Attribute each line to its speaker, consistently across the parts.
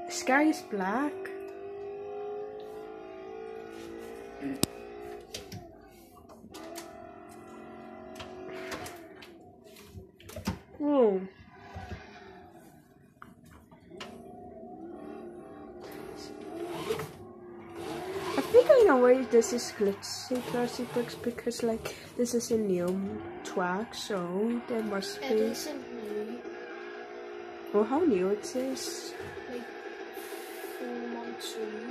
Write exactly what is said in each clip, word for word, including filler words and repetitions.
Speaker 1: The sky is black. Whoa. I think I know why this is glitchy classic books, because like this is a new track, so there must be.
Speaker 2: It isn't new.
Speaker 1: Well, how new it is?
Speaker 2: Like four months old.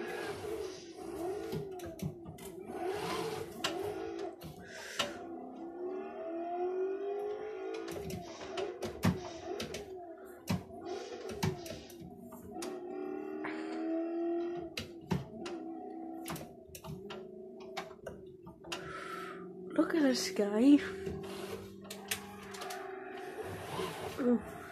Speaker 1: Look at the sky. Oh.